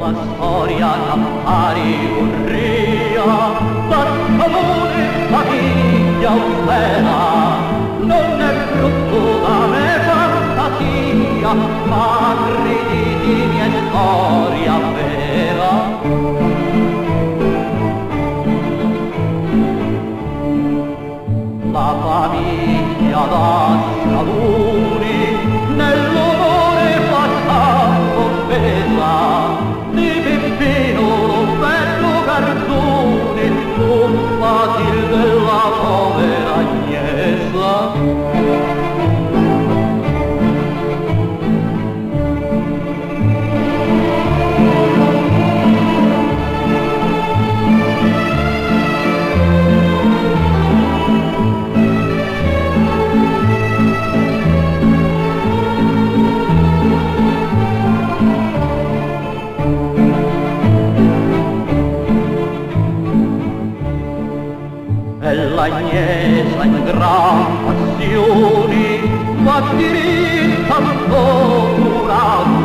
una storia d'affari urria, d'amore, famiglia austera, non è frutto da me fantasia, ma creditimi è storia vera. La famiglia da scaluni nell'onore fa tanto offesa, di Peppino lo bello Gardone, un fatil della povera Agnesa. E l'Agnesa in gran passioni va diritta tutto durato,